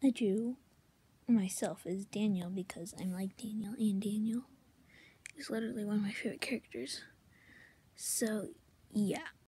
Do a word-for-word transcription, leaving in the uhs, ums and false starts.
I drew myself as Daniel because I'm like Daniel, and Daniel is literally one of my favorite characters. So, yeah.